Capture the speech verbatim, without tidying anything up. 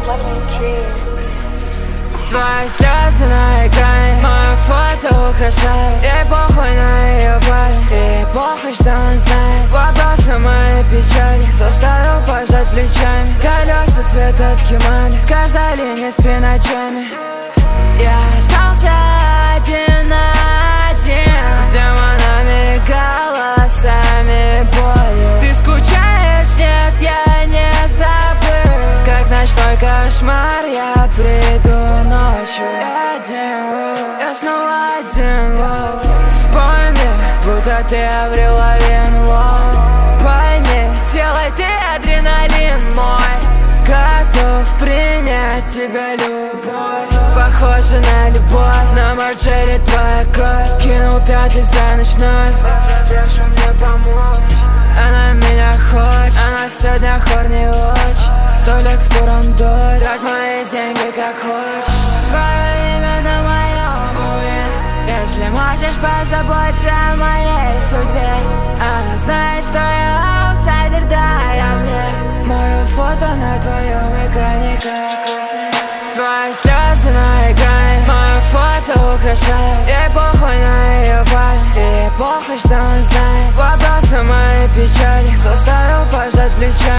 Твои слезы на экране мое фото украшает. И похуй на ее парень, и похуй, что он знает. Вопросы моей печали заставил пожать плечами. Колеса цвета ткемани сказали не спи ночами. Я остался один на один с демонами, голосами, болью. Ты скучаешь? Нет, я не забыл. Как ночной кошмар я приду ночью. Я один, я снова один, вот. Спой мне, будто ты Аврил Лавин, вот. Пальни, делай ты адреналин мой. Готов принять тебя любовь. Похоже на любовь, на Марджери твоя кровь. Кинул пятый за ночь вновь. Прошу мне помочь. Она меня хочет, она сегодня хорни очень. Столик в Турандот, трать мои деньги как хочешь. Твое имя на моем уме. Если можешь позаботься о моей судьбе. Она знает, что я аутсайдер, да, я мне. Мое фото на твоем экране как осень. Твои слезы на экране мое фото украшает. И похуй на ее парень, и похуй, что он знает. Вопросы моей печали заставил пожать плечами.